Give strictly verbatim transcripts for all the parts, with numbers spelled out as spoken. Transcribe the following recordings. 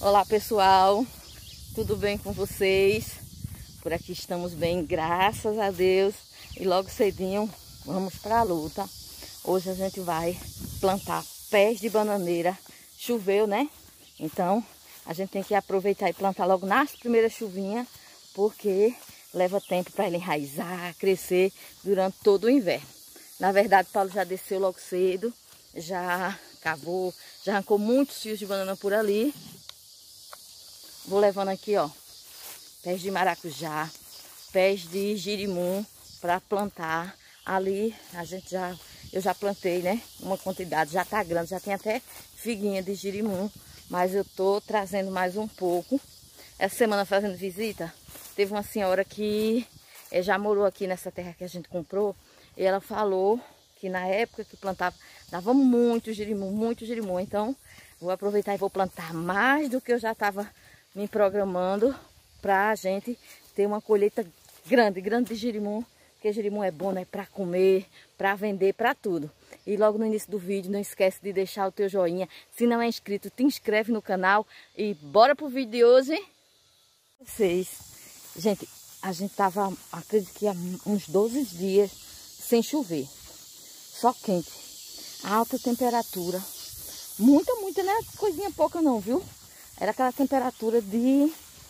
Olá pessoal, tudo bem com vocês? Por aqui estamos bem, graças a Deus. E logo cedinho vamos para a luta. Hoje a gente vai plantar pés de bananeira. Choveu, né? Então a gente tem que aproveitar e plantar logo nas primeiras chuvinhas, porque leva tempo para ele enraizar, crescer durante todo o inverno. Na verdade, Paulo já desceu logo cedo, já cavou, já arrancou muitos fios de banana por ali. Vou levando aqui, ó, pés de maracujá, pés de girimum para plantar. Ali a gente já, eu já plantei, né? Uma quantidade, já tá grande, já tem até figuinha de girimum, mas eu tô trazendo mais um pouco. Essa semana fazendo visita, teve uma senhora que é, já morou aqui nessa terra que a gente comprou, e ela falou que na época que plantava, dava muito girimum, muito girimum. Então, vou aproveitar e vou plantar mais do que eu já estava me programando para a gente ter uma colheita grande, grande de girimum, porque girimum é bom, né? Para comer, para vender, para tudo. E logo no início do vídeo, não esquece de deixar o teu joinha. Se não é inscrito, te inscreve no canal e bora pro vídeo de hoje. Vocês, gente, a gente tava, acredito que há uns doze dias sem chover, só quente, alta temperatura, muita, muita, não é coisinha pouca não, viu? Era aquela temperatura de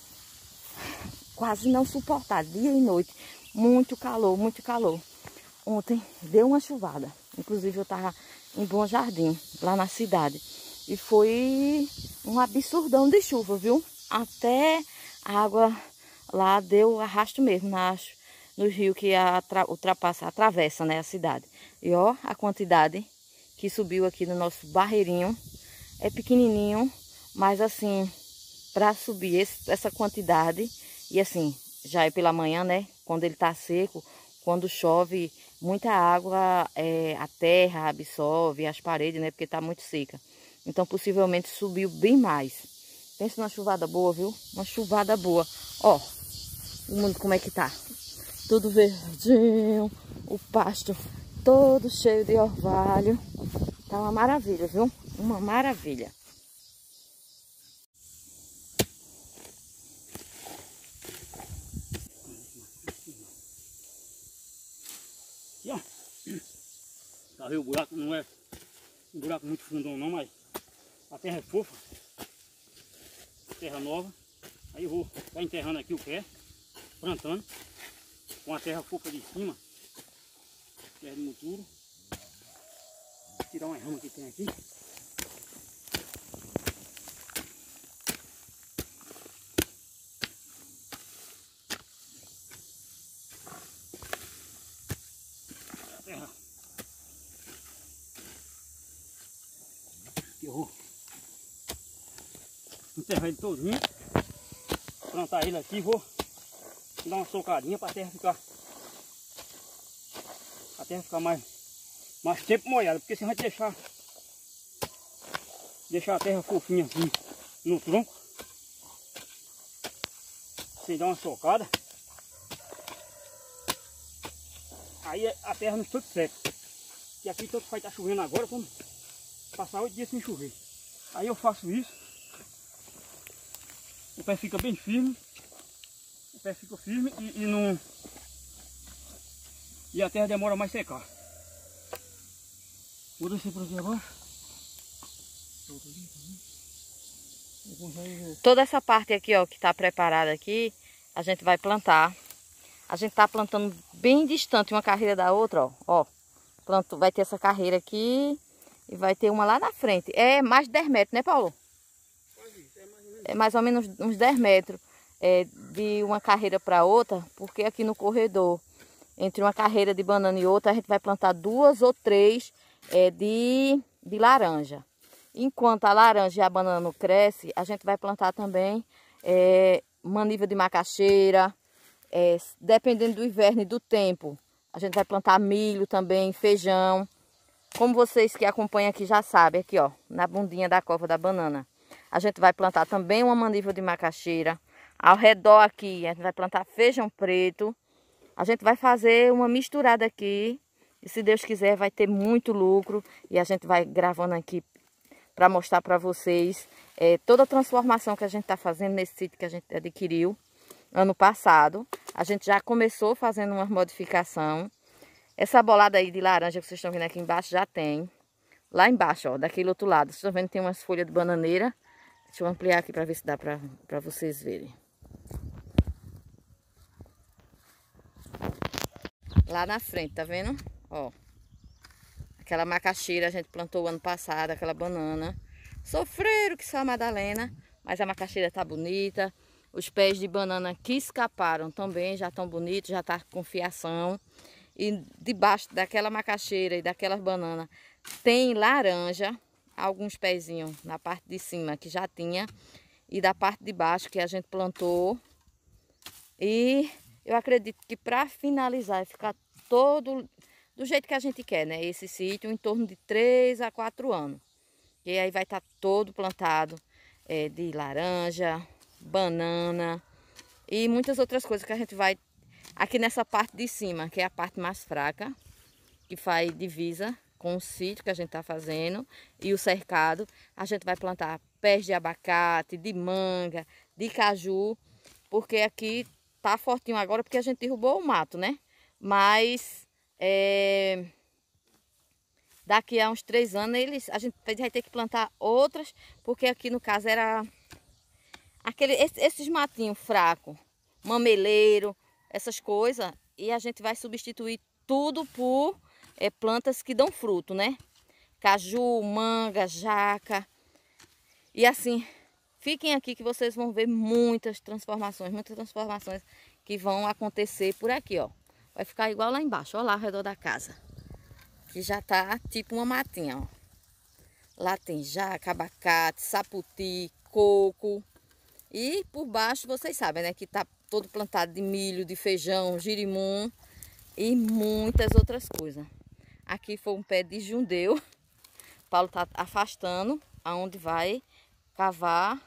quase não suportar, dia e noite, muito calor, muito calor. Ontem deu uma chuvada, inclusive eu tava em Bom Jardim, lá na cidade, e foi um absurdão de chuva, viu? Até a água lá deu arrasto mesmo na, no rio que atra, ultrapassa, atravessa, né, a cidade. E ó, a quantidade que subiu aqui no nosso barreirinho é pequenininho, mas assim, para subir esse, essa quantidade, e assim, já é pela manhã, né, quando ele tá seco, quando chove, muita água, é, a terra absorve, as paredes, né, porque tá muito seca. Então, possivelmente subiu bem mais. Pensa numa chuvada boa, viu? Uma chuvada boa. Ó, o mundo como é que tá? Tudo verdinho, o pasto todo cheio de orvalho. Tá uma maravilha, viu? Uma maravilha. Aqui, ó. Tá vendo? O buraco não é um buraco muito fundão não, mas a terra é fofa. Terra nova. Aí eu vou estar enterrando aqui o pé, plantando com a terra fofa de cima, terra de muturo. Vou tirar uma rama que tem aqui. A terra. Aqui eu vou enterrar ele todinho, plantar ele aqui, vou dar uma socadinha para a terra ficar a terra ficar mais mais tempo molhada, porque se a gente deixar deixar a terra fofinha assim no tronco, sem dar uma socada, aí a terra não fica seca. E aqui tanto vai estar chovendo agora como passar oito dias sem chover. Aí eu faço isso. O pé fica bem firme, o pé fica firme e, e não e a terra demora mais a secar. Vou descer por aqui agora. Toda essa parte aqui, ó, que tá preparada aqui, a gente vai plantar. A gente tá plantando bem distante uma carreira da outra, ó. Ó, planto, vai ter essa carreira aqui e vai ter uma lá na frente. É mais de dez metros, né, Paulo? É mais ou menos uns dez metros é, de uma carreira para outra, porque aqui no corredor, entre uma carreira de banana e outra, a gente vai plantar duas ou três é, de, de laranja. Enquanto a laranja e a banana não crescem, a gente vai plantar também é, maniva de macaxeira, é, dependendo do inverno e do tempo. A gente vai plantar milho também, feijão. Como vocês que acompanham aqui já sabem, aqui ó, na bundinha da cova da banana. A gente vai plantar também uma maniva de macaxeira. Ao redor aqui, a gente vai plantar feijão preto. A gente vai fazer uma misturada aqui. E se Deus quiser, vai ter muito lucro. E a gente vai gravando aqui para mostrar para vocês é, toda a transformação que a gente está fazendo nesse sítio que a gente adquiriu ano passado. A gente já começou fazendo uma modificação. Essa bolada aí de laranja que vocês estão vendo aqui embaixo já tem. Lá embaixo, ó, daquele outro lado. Vocês estão vendo que tem umas folhas de bananeira. Deixa eu ampliar aqui para ver se dá para para vocês verem. Lá na frente, tá vendo? Ó. Aquela macaxeira a gente plantou ano passado, aquela banana. Sofreram que só a Madalena, mas a macaxeira tá bonita. Os pés de banana que escaparam também já estão bonitos, já tá com fiação. E debaixo daquela macaxeira e daquelas bananas tem laranja, alguns pezinhos na parte de cima que já tinha e da parte de baixo que a gente plantou. E eu acredito que para finalizar e ficar todo do jeito que a gente quer, né? Esse sítio em torno de três a quatro anos. E aí vai estar todo plantado é, de laranja, banana e muitas outras coisas que a gente vai aqui nessa parte de cima, que é a parte mais fraca, que faz divisa com o sítio que a gente está fazendo e o cercado. A gente vai plantar pés de abacate, de manga, de caju, porque aqui tá fortinho agora porque a gente derrubou o mato, né? Mas é, daqui a uns três anos eles, a gente vai ter que plantar outras, porque aqui no caso era aquele, esses matinhos fracos, mameleiro, essas coisas, e a gente vai substituir tudo por é, plantas que dão fruto, né? Caju, manga, jaca. E assim, fiquem aqui que vocês vão ver muitas transformações, muitas transformações que vão acontecer por aqui, ó. Vai ficar igual lá embaixo, ó lá ao redor da casa. Que já tá tipo uma matinha, ó. Lá tem jaca, abacate, saputi, coco. E por baixo, vocês sabem, né? Que tá todo plantado de milho, de feijão, girimum e muitas outras coisas. Aqui foi um pé de jundeu. Paulo tá afastando aonde vai cavar,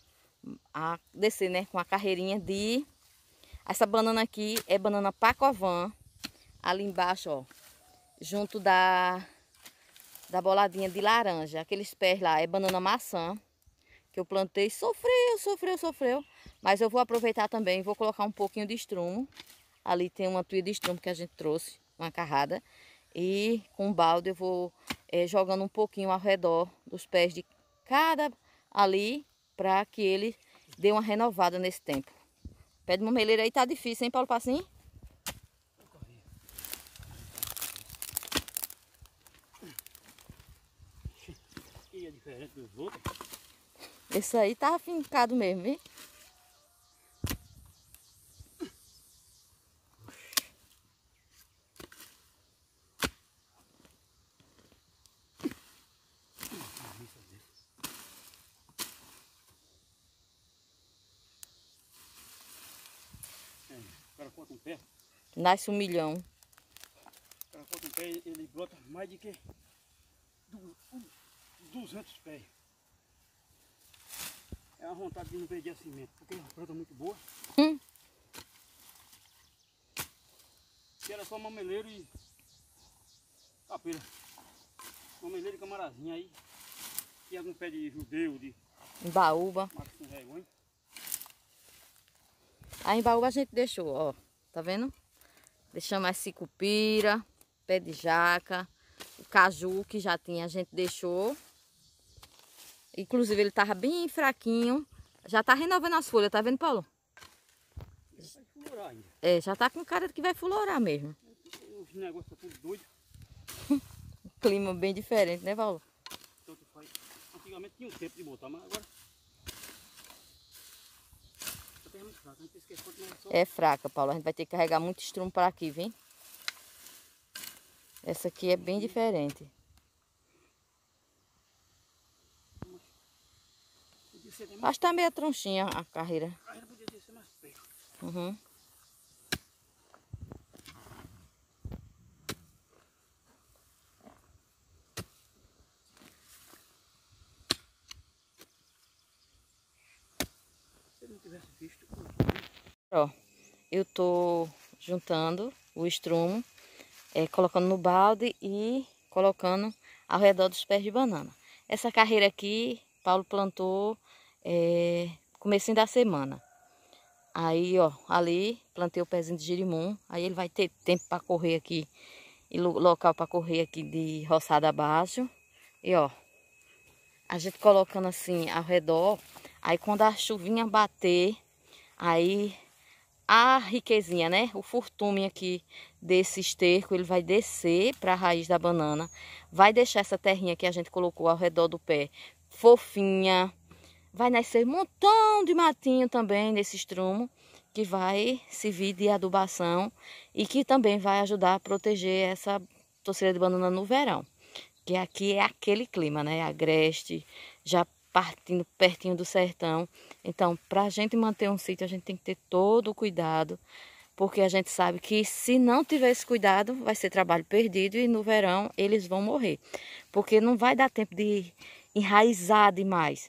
a descer, né? Com a carreirinha de... Essa banana aqui é banana Pacovan. Ali embaixo, ó, junto da, da boladinha de laranja. Aqueles pés lá é banana maçã, que eu plantei. Sofreu, sofreu, sofreu. Mas eu vou aproveitar também, vou colocar um pouquinho de estrumo. Ali tem uma tuia de estrumo que a gente trouxe, uma carrada. E com o balde eu vou é, jogando um pouquinho ao redor dos pés de cada ali, para que ele dê uma renovada nesse tempo. Pé de mameleira aí tá difícil, hein, Paulo Passinho? E é diferente dos outros. Esse aí tá afincado mesmo, viu? É, o cara corta um pé. Nasce um milhão. O cara corta um pé, ele brota mais de que duzentos pés. É uma vontade de não perder a semente, porque é uma planta muito boa. Hum. Que era só mameleiro e capeira. Mameleiro e camarazinha aí. E algum pé de judeu, de Embaúba. mato com vergonha. A embaúba a gente deixou, ó. Tá vendo? Deixamos a sicupira, pé de jaca, o caju que já tinha a gente deixou. Inclusive ele tava bem fraquinho. Já tá renovando as folhas, tá vendo, Paulo? Já vai florar ainda. É, já tá com cara de que vai florar mesmo. Os negócios estão tudo doido. Clima bem diferente, né, Paulo? Tanto faz. Antigamente tinha um tempo de botar, mas agora... A terra é muito fraca, não tem esquecido, não é só... É fraca, Paulo. A gente vai ter que carregar muito estrumo para aqui, vem? Essa aqui é bem diferente. Acho que tá meio tronchinha a carreira. A carreira podia ser mais perto. Uhum. Se eu não tivesse visto... Ó, eu tô juntando o estrumo, é, colocando no balde e colocando ao redor dos pés de banana. Essa carreira aqui, Paulo plantou é, comecinho da semana. Aí, ó, ali plantei o pezinho de girimum. Aí ele vai ter tempo para correr aqui, e local para correr aqui de roçada abaixo. E ó, a gente colocando assim ao redor. Aí quando a chuvinha bater, aí a riquezinha, né? O furtume aqui desse esterco, ele vai descer para a raiz da banana. Vai deixar essa terrinha que a gente colocou ao redor do pé fofinha. Vai nascer um montão de matinho também nesse estrumo, que vai servir de adubação e que também vai ajudar a proteger essa toceira de banana no verão. Que aqui é aquele clima, né? Agreste, já partindo pertinho do sertão. Então, para a gente manter um sítio, a gente tem que ter todo o cuidado, porque a gente sabe que se não tiver esse cuidado, vai ser trabalho perdido e no verão eles vão morrer. Porque não vai dar tempo de enraizar demais.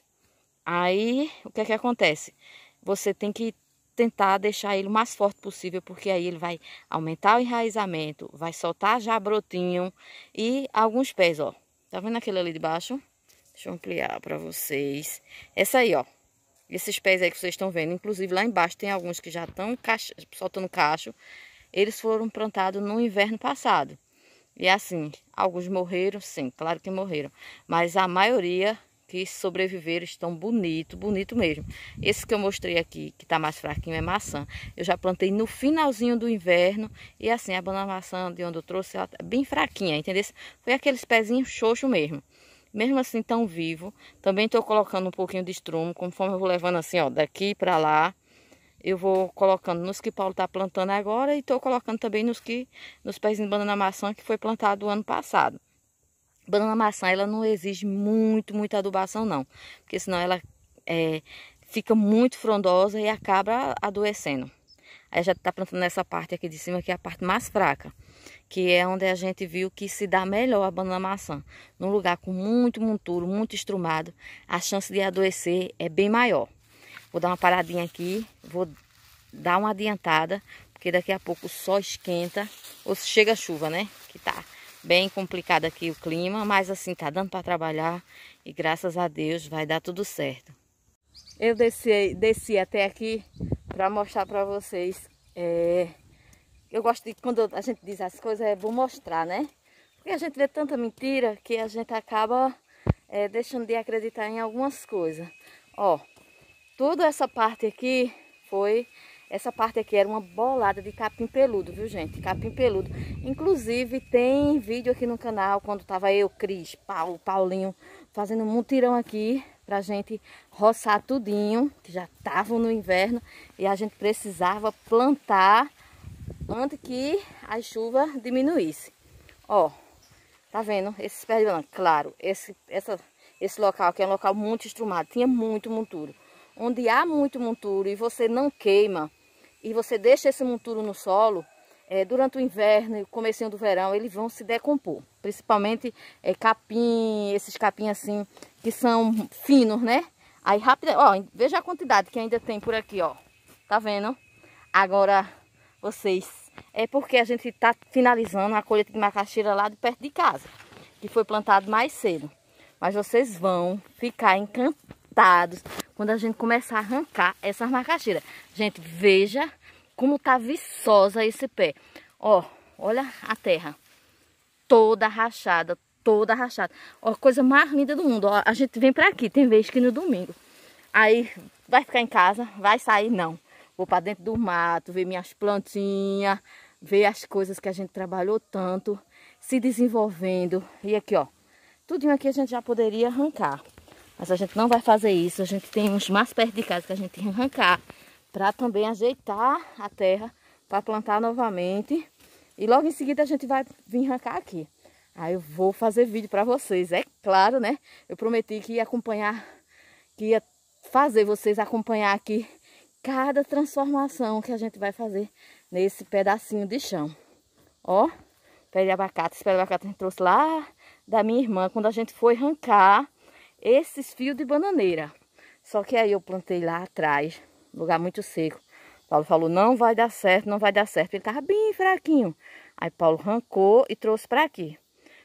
Aí, o que é que acontece? Você tem que tentar deixar ele o mais forte possível, porque aí ele vai aumentar o enraizamento, vai soltar já brotinho e alguns pés, ó. Tá vendo aquele ali de baixo? Deixa eu ampliar para vocês. Essa aí, ó. Esses pés aí que vocês estão vendo, inclusive lá embaixo tem alguns que já estão soltando cacho. Eles foram plantados no inverno passado. E assim, alguns morreram, sim, claro que morreram. Mas a maioria que sobreviveram estão bonito, bonito mesmo. Esse que eu mostrei aqui, que tá mais fraquinho, é maçã. Eu já plantei no finalzinho do inverno. E assim, a banana maçã de onde eu trouxe, ela tá bem fraquinha, entendeu? Foi aqueles pezinhos xoxos mesmo. Mesmo assim, tão vivo. Também tô colocando um pouquinho de estrumo, conforme eu vou levando assim, ó, daqui pra lá. Eu vou colocando nos que Paulo tá plantando agora e tô colocando também nos que nos pezinhos de banana maçã que foi plantado o ano passado. Banana maçã, ela não exige muito, muita adubação não, porque senão ela é, fica muito frondosa e acaba adoecendo. Aí já tá plantando nessa parte aqui de cima, que é a parte mais fraca, que é onde a gente viu que se dá melhor a banana maçã. Num lugar com muito monturo, muito estrumado, a chance de adoecer é bem maior. Vou dar uma paradinha aqui, vou dar uma adiantada, porque daqui a pouco o sol esquenta, ou chega a chuva, né? Que tá bem complicado aqui o clima, mas assim, tá dando para trabalhar e graças a Deus vai dar tudo certo. Eu desci, desci até aqui para mostrar para vocês. É, eu gosto de, quando a gente diz as coisas, é bom mostrar, né? Porque a gente vê tanta mentira que a gente acaba é, deixando de acreditar em algumas coisas. Ó, toda essa parte aqui foi... Essa parte aqui era uma bolada de capim peludo, viu, gente? Capim peludo. Inclusive, tem vídeo aqui no canal, quando tava eu, Cris, Paulo, Paulinho, fazendo um mutirão aqui pra gente roçar tudinho, que já estavam no inverno, e a gente precisava plantar antes que a chuva diminuísse. Ó, tá vendo? Esses pés de banana, claro, esse, essa, esse local aqui é um local muito estrumado, tinha muito monturo. Onde há muito monturo e você não queima, e você deixa esse monturo no solo, é, durante o inverno e o comecinho do verão, eles vão se decompor. Principalmente é, capim, esses capim assim, que são finos, né? Aí rápido, ó, veja a quantidade que ainda tem por aqui, ó. Tá vendo? Agora, vocês, é porque a gente tá finalizando a colheita de macaxeira lá de perto de casa, que foi plantado mais cedo. Mas vocês vão ficar encantados quando a gente começar a arrancar essas macaxeiras. Gente, veja como tá viçosa esse pé. Ó, olha a terra. Toda rachada, toda rachada. Ó, coisa mais linda do mundo. Ó, a gente vem pra aqui, tem vez que no domingo. Aí, vai ficar em casa? Vai sair? Não. Vou pra dentro do mato, ver minhas plantinhas, ver as coisas que a gente trabalhou tanto, se desenvolvendo. E aqui, ó, tudinho aqui a gente já poderia arrancar. Mas a gente não vai fazer isso, a gente tem uns mais perto de casa que a gente tem que arrancar, para também ajeitar a terra, para plantar novamente. E logo em seguida a gente vai vir arrancar aqui. Aí eu vou fazer vídeo para vocês, é claro, né? Eu prometi que ia acompanhar, que ia fazer vocês acompanhar aqui cada transformação que a gente vai fazer nesse pedacinho de chão. Ó, pé de abacate, esse pé de abacate a gente trouxe lá da minha irmã, quando a gente foi arrancar esses fios de bananeira. Só que aí eu plantei lá atrás, lugar muito seco. Paulo falou, não vai dar certo, não vai dar certo. Ele tava bem fraquinho. Aí Paulo arrancou e trouxe para aqui. Falei,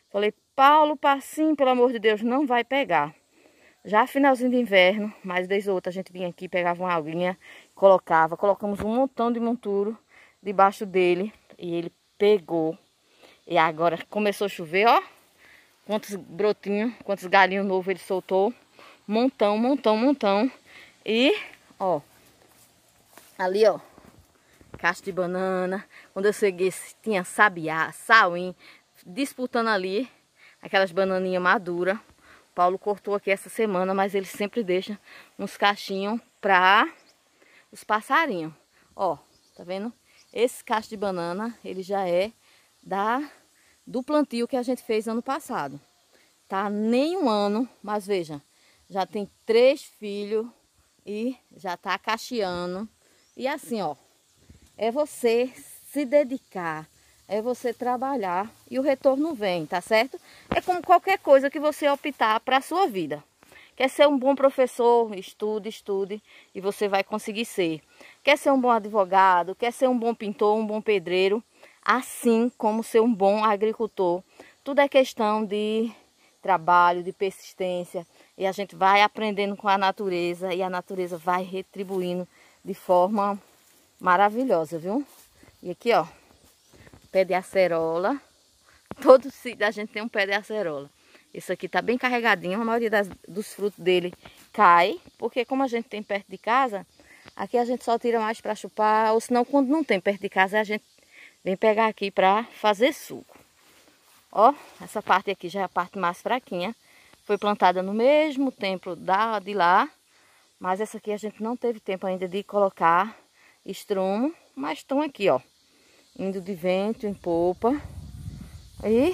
Paulo, passinho, pelo amor de Deus, não vai pegar. Já finalzinho de inverno, mais vez ou outra, a gente vinha aqui, pegava uma aguinha, colocava. Colocamos um montão de monturo debaixo dele e ele pegou. E agora começou a chover, ó. Quantos brotinhos, quantos galinhos novos ele soltou. Montão, montão, montão. E, ó, ali, ó, cacho de banana. Quando eu cheguei, tinha sabiá, sauim, disputando ali aquelas bananinhas maduras. Paulo cortou aqui essa semana, mas ele sempre deixa uns cachinhos para os passarinhos. Ó, tá vendo? Esse cacho de banana, ele já é da do plantio que a gente fez ano passado. Tá nem um ano, mas veja, já tem três filhos e já tá cacheando. E assim, ó, é você se dedicar, é você trabalhar e o retorno vem, tá certo? É como qualquer coisa que você optar para a sua vida. Quer ser um bom professor? Estude, estude e você vai conseguir ser. Quer ser um bom advogado? Quer ser um bom pintor, um bom pedreiro? Assim como ser um bom agricultor. Tudo é questão de trabalho, de persistência. E a gente vai aprendendo com a natureza e a natureza vai retribuindo de forma maravilhosa, viu? E aqui, ó, pé de acerola. Todo sítio a gente tem um pé de acerola. Esse aqui tá bem carregadinho, a maioria das, dos frutos dele cai, porque como a gente tem perto de casa, aqui a gente só tira mais para chupar, ou senão quando não tem perto de casa, a gente vem pegar aqui para fazer suco. Ó, essa parte aqui já é a parte mais fraquinha, foi plantada no mesmo tempo da, de lá, mas essa aqui a gente não teve tempo ainda de colocar estrumo, mas estão aqui, ó, indo de vento em popa. E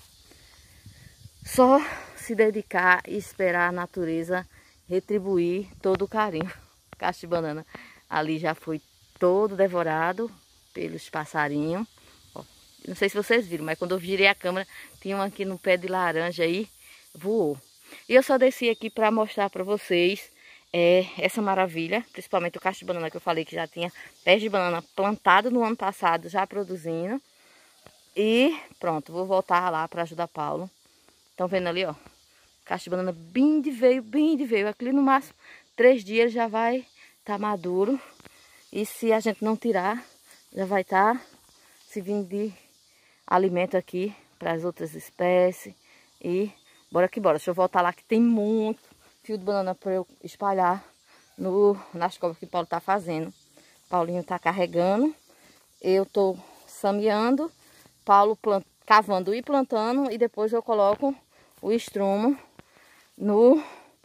só se dedicar e esperar a natureza retribuir todo o carinho. O cacho de banana ali já foi todo devorado pelos passarinhos. Ó, não sei se vocês viram, mas quando eu virei a câmera, tinha um aqui no pé de laranja aí, voou. E eu só desci aqui para mostrar para vocês é, essa maravilha, principalmente o cacho de banana que eu falei que já tinha pés de banana plantado no ano passado, já produzindo. E pronto, vou voltar lá para ajudar Paulo. Estão vendo ali, ó, cacho de banana bem de veio, bem de veio. Aqui no máximo três dias já vai estar tá maduro. E se a gente não tirar, já vai estar tá servindo de alimento aqui para as outras espécies. E bora que bora. Deixa eu voltar lá que tem muito fio de banana para eu espalhar no, nas covas que o Paulo tá fazendo. Paulinho tá carregando, eu tô sameando, Paulo plant, cavando e plantando, e depois eu coloco o estrumo no,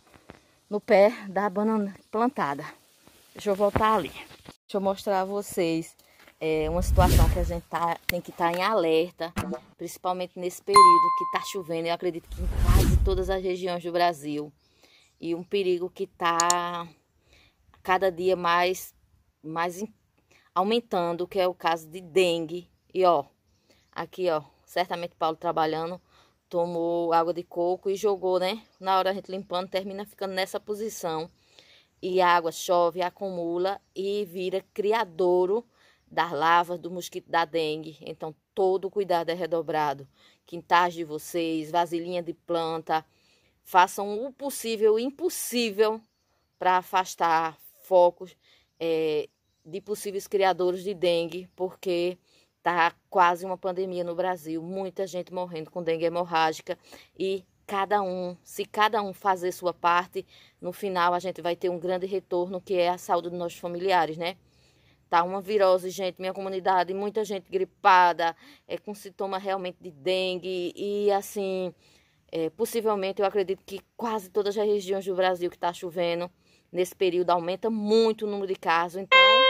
no pé da banana plantada. Deixa eu voltar ali. Deixa eu mostrar a vocês é, uma situação que a gente tá, tem que estar tá em alerta, principalmente nesse período que tá chovendo, eu acredito que em quase todas as regiões do Brasil. E um perigo que tá cada dia mais, mais aumentando, que é o caso de dengue. E ó, aqui ó, certamente Paulo trabalhando, tomou água de coco e jogou, né? Na hora a gente limpando, termina ficando nessa posição. E a água chove, acumula e vira criadouro das larvas do mosquito da dengue. Então todo cuidado é redobrado. Quintais de vocês, vasilhinha de planta, façam o possível e o impossível para afastar focos é, de possíveis criadores de dengue, porque tá quase uma pandemia no Brasil, muita gente morrendo com dengue hemorrágica e cada um, se cada um fazer sua parte, no final a gente vai ter um grande retorno, que é a saúde dos nossos familiares, né? Tá uma virose, gente, minha comunidade, muita gente gripada, é, com sintoma realmente de dengue e assim, é, possivelmente eu acredito que quase todas as regiões do Brasil que tá chovendo, nesse período aumenta muito o número de casos, então